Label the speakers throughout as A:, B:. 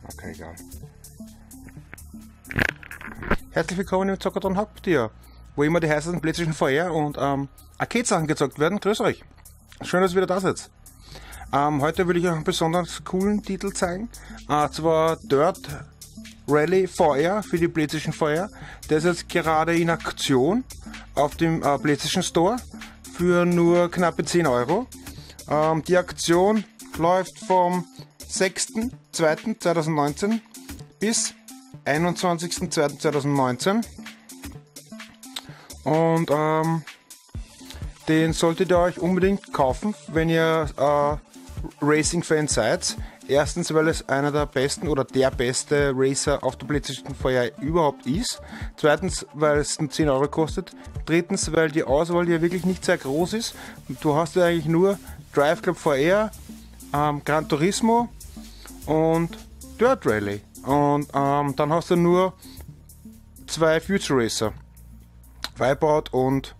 A: Okay, egal. Herzlich willkommen im Zockerton Haupttier, wo immer die heißesten PlayStation VR und Arcade-Sachen gezockt werden. Grüß euch! Schön, dass ihr wieder da seid. Heute will ich euch einen besonders coolen Titel zeigen. Zwar Dirt Rally VR für die PlayStation VR. Der ist jetzt gerade in Aktion auf dem PlayStation Store für nur knappe 10 Euro. Die Aktion läuft vom 6.2.2019 bis 21.2.2019 und den solltet ihr euch unbedingt kaufen, wenn ihr Racing-Fan seid. Erstens, weil es einer der besten oder der beste Racer auf der PlayStation VR überhaupt ist. Zweitens, weil es 10 Euro kostet. Drittens, weil die Auswahl ja wirklich nicht sehr groß ist. Du hast ja eigentlich nur Drive Club VR, Gran Turismo und Dirt Rally. Und dann hast du nur 2 Future Racer. Wipeout und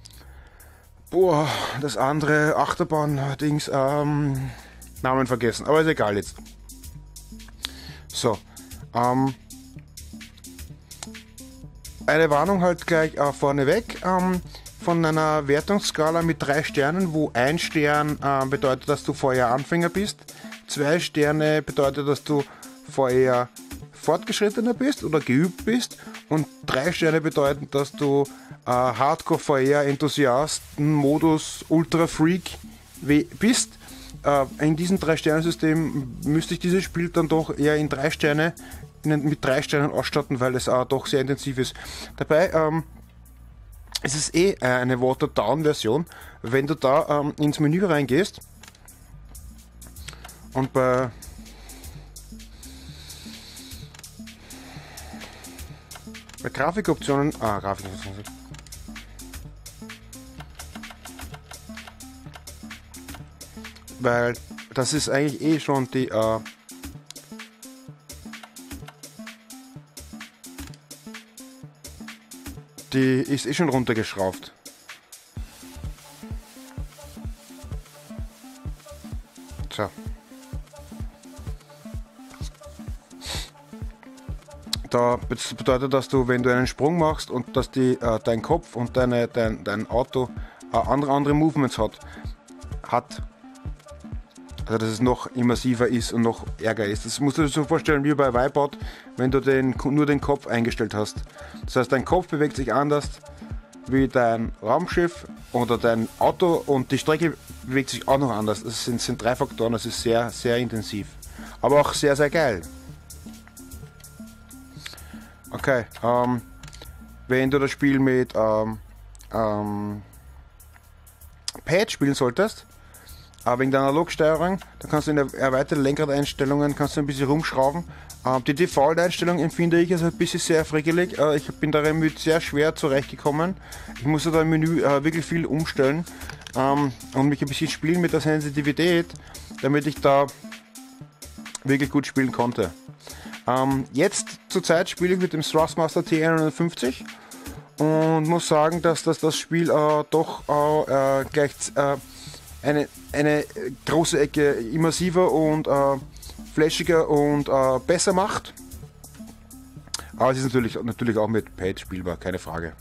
A: das andere Achterbahn-Dings, Namen vergessen, aber ist egal jetzt. So, eine Warnung halt gleich vorneweg. Von einer Wertungsskala mit 3 Sternen, wo 1 Stern bedeutet, dass du vorher Anfänger bist, 2 Sterne bedeutet, dass du vorher fortgeschrittener bist oder geübt bist und 3 Sterne bedeuten, dass du Hardcore VR Enthusiasten Modus Ultra Freak bist. In diesem 3-Sterne-System müsste ich dieses Spiel dann doch eher in 3 Sterne mit 3 Sternen ausstatten, weil es doch sehr intensiv ist. Dabei ist es eine Watered-Down-Version. Wenn du da ins Menü reingehst und bei Grafikoptionen, weil das ist eigentlich schon die ist schon runtergeschraubt. So. Das bedeutet, dass du, wenn du einen Sprung machst und dass dein Kopf und dein Auto andere Movements hat. Also dass es noch immersiver ist und noch ärger ist. Das musst du dir so vorstellen wie bei Wipeout, wenn du nur den Kopf eingestellt hast. Das heißt, dein Kopf bewegt sich anders wie dein Raumschiff oder dein Auto und die Strecke bewegt sich auch noch anders. Das sind 3 Faktoren, das ist sehr, sehr intensiv. Aber auch sehr, sehr geil. Okay, wenn du das Spiel mit Pad spielen solltest, wegen der Analogsteuerung, dann kannst du in der erweiterten Lenkradeinstellungen ein bisschen rumschrauben. Die Default-Einstellung empfinde ich als ein bisschen sehr frickelig. Ich bin damit sehr schwer zurechtgekommen. Ich musste da im Menü wirklich viel umstellen und mich ein bisschen spielen mit der Sensitivität, damit ich da wirklich gut spielen konnte. Jetzt zurzeit spiele ich mit dem Thrustmaster T150 und muss sagen, dass das Spiel doch gleich eine große Ecke immersiver und flashiger und besser macht. Aber es ist natürlich auch mit Pad spielbar, keine Frage.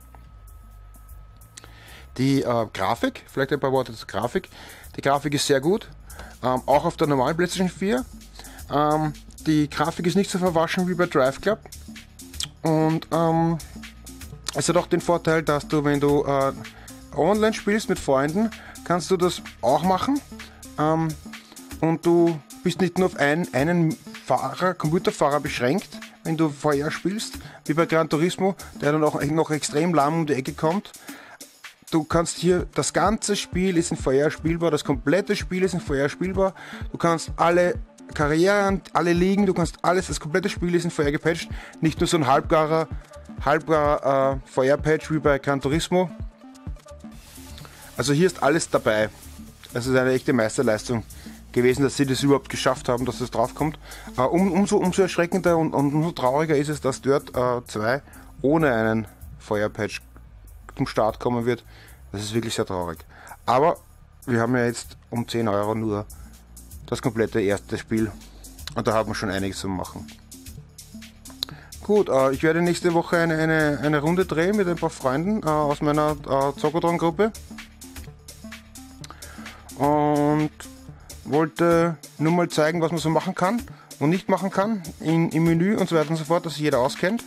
A: Die Grafik, vielleicht ein paar Worte zur Grafik. Die Grafik ist sehr gut, auch auf der normalen PlayStation 4. Die Grafik ist nicht so verwaschen wie bei Drive Club. Und es hat auch den Vorteil, dass du, wenn du online spielst mit Freunden, kannst du das auch machen. Und du bist nicht nur auf einen Computerfahrer beschränkt, wenn du VR spielst, wie bei Gran Turismo, der dann auch noch extrem lahm um die Ecke kommt. Du kannst hier, das ganze Spiel ist in VR spielbar, das komplette Spiel ist in VR spielbar. Du kannst alle Karrieren, alle Ligen, du kannst alles, das komplette Spiel ist in VR gepatcht. Nicht nur so ein halbgarer VR-Patch wie bei Gran Turismo. Also hier ist alles dabei. Es ist eine echte Meisterleistung gewesen, dass sie das überhaupt geschafft haben, dass das draufkommt. Umso erschreckender und umso trauriger ist es, dass Dirt 2 ohne einen VR-Patch zum Start kommen wird. Das ist wirklich sehr traurig. Aber wir haben ja jetzt um 10 Euro nur das komplette erste Spiel Und da haben wir schon einiges zu machen. Gut, ich werde nächste Woche eine Runde drehen mit ein paar Freunden aus meiner Zocotron-Gruppe. Und wollte nur mal zeigen, was man so machen kann und nicht machen kann im Menü und so weiter und so fort, dass sich jeder auskennt.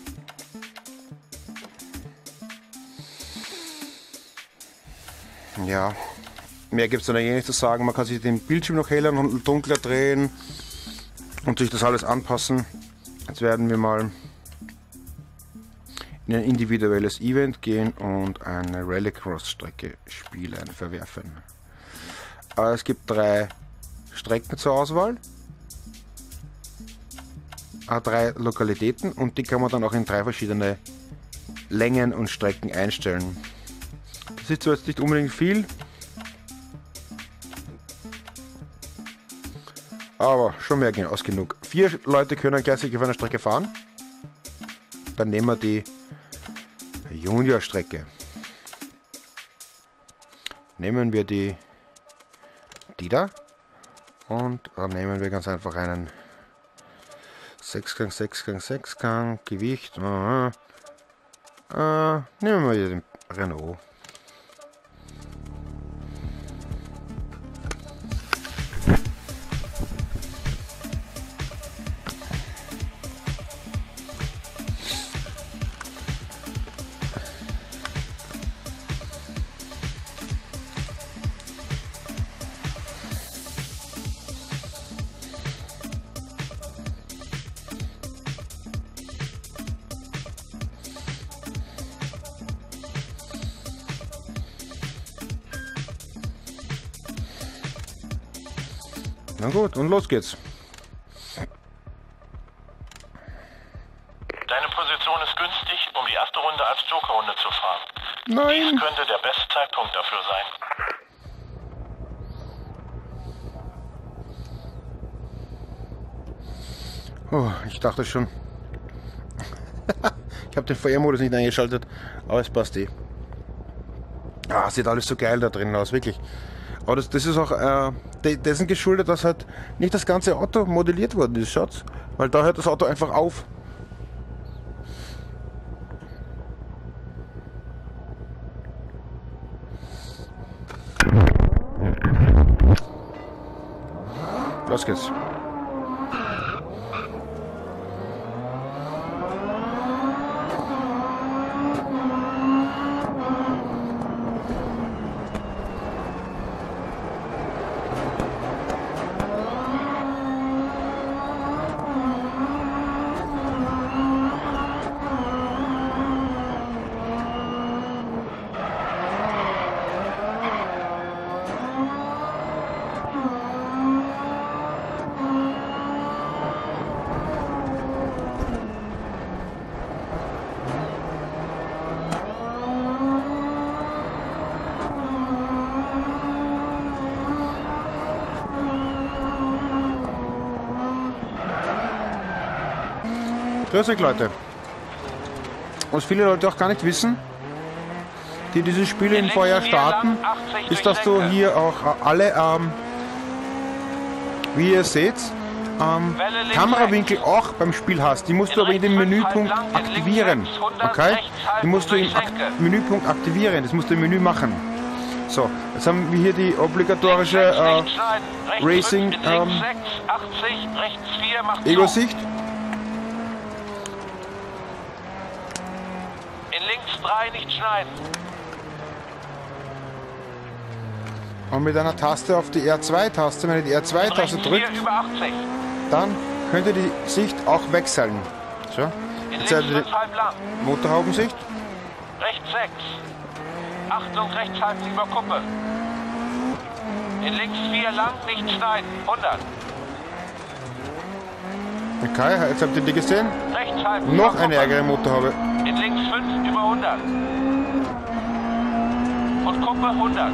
A: Ja, mehr gibt es dann eigentlich nicht zu sagen. Man kann sich den Bildschirm noch heller und dunkler drehen und sich das alles anpassen. Jetzt werden wir mal in ein individuelles Event gehen und eine Rallycross-Strecke spielen, verwerfen. Es gibt 3 Strecken zur Auswahl, 3 Lokalitäten und die kann man dann auch in 3 verschiedene Längen und Strecken einstellen. Das ist zwar jetzt nicht unbedingt viel, aber schon mehr als genug. 4 Leute können gleichzeitig auf einer Strecke fahren. Dann nehmen wir die Junior-Strecke. Nehmen wir die da und dann nehmen wir ganz einfach einen 6-Gang, 6-Gang, 6-Gang, Gewicht. Nehmen wir hier den Renault. Na gut, und los geht's.
B: Deine Position ist günstig, um die erste Runde als Joker-Runde zu fahren.
A: Nein!
B: Dies könnte der beste Zeitpunkt dafür sein.
A: Oh, ich dachte schon. Ich habe den VR-Modus nicht eingeschaltet, aber es passt eh. Sieht alles so geil da drin aus, wirklich. Aber das ist auch dessen geschuldet, dass halt nicht das ganze Auto modelliert worden ist, schaut's. Weil da hört das Auto einfach auf. Los geht's. Grüß euch, Leute. Was viele Leute auch gar nicht wissen, die dieses Spiel in VR starten, ist, dass du hier auch alle, wie ihr seht, Kamerawinkel auch beim Spiel hast. Die musst du aber in dem Menüpunkt aktivieren. Okay? Die musst du im Menüpunkt aktivieren. Das musst du im Menü machen. So, jetzt haben wir hier die obligatorische Racing Ego-Sicht.
B: In links 3 nicht schneiden.
A: Und mit einer Taste auf die R2-Taste, wenn ihr die R2-Taste drückt, dann könnt ihr die Sicht auch wechseln. So, jetzt seid ihr die Motorhaubensicht.
B: Rechts 6. Achtung, rechts halten über Kuppe. In links 4 lang, nicht schneiden. 100.
A: Okay, jetzt habt ihr die gesehen.
B: Rechts halten
A: Noch eine ärgere Motorhaube.
B: In links 5 über 100. Und Kuppe 100.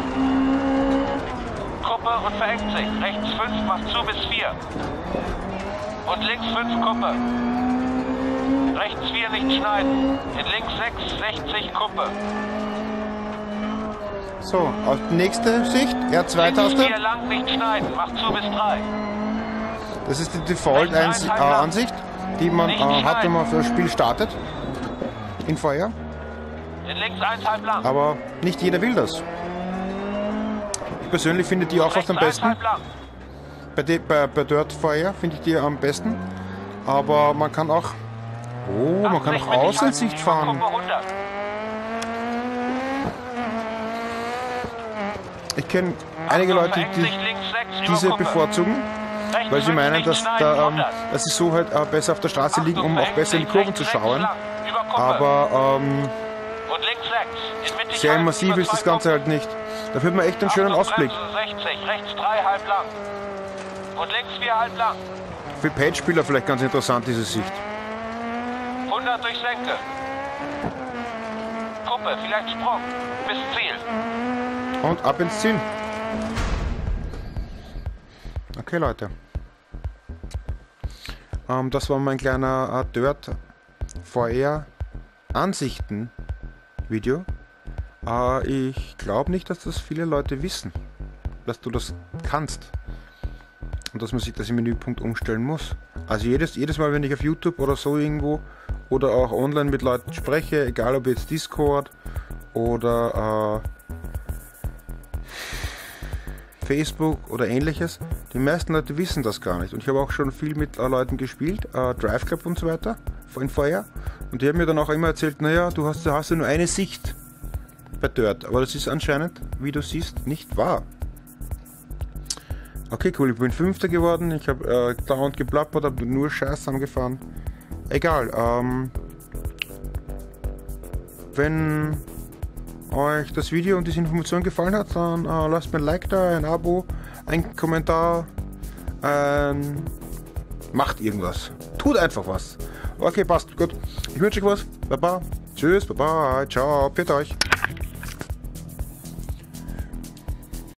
B: Kuppe und verengt sich. Rechts 5 macht zu bis 4. Und links 5 Kuppe. Rechts 4 nicht schneiden. In links 6, 60 Kuppe.
A: So, auf die nächste Sicht, R2-Taste.
B: Links 4 lang nicht schneiden, macht zu bis 3.
A: Das ist die Default-Ansicht, die man hat, wenn man das Spiel startet. In VR.
B: In links 1,5 lang.
A: Aber nicht jeder will das. Ich persönlich finde die auch fast am besten. Bei Dirt VR finde ich die am besten. Aber man kann auch... Oh, man kann auch Außensicht fahren. Ich kenne einige Leute, die diese bevorzugen, weil sie meinen, dass sie so halt besser auf der Straße liegen, um auch besser in die Kurven zu schauen. Aber sehr immersiv ist das Ganze halt nicht. Da wird man echt einen schönen Ausblick.
B: 60, rechts 3 halb lang. Und links 4 halb lang.
A: Für Page-Spieler vielleicht ganz interessant, diese Sicht.
B: 100 durch Senke. Kuppe, vielleicht Sprung. Bis Ziel.
A: Und ab ins Ziel. Okay, Leute. Das war mein kleiner Dirt VR Ansichten Video. Ich glaube nicht, dass das viele Leute wissen, dass du das kannst und dass man sich das im Menüpunkt umstellen muss. Also jedes Mal, wenn ich auf YouTube oder so irgendwo oder auch online mit Leuten spreche, egal ob jetzt Discord oder Facebook oder ähnliches, die meisten Leute wissen das gar nicht. Und ich habe auch schon viel mit Leuten gespielt, Drive Club und so weiter, in VR. Und die haben mir dann auch immer erzählt, naja, du hast ja nur eine Sicht bei Dirt. Aber das ist anscheinend, wie du siehst, nicht wahr. Okay, cool, ich bin 5. geworden. Ich habe dauernd geplappert, habe nur Scheiß angefahren. Egal, wenn euch das Video und diese Information gefallen hat, dann lasst mir ein Like da, ein Abo, ein Kommentar, macht irgendwas. Tut einfach was. Okay, passt, gut. Ich wünsche euch was. Baba. Tschüss, baba, ciao, pfiat euch.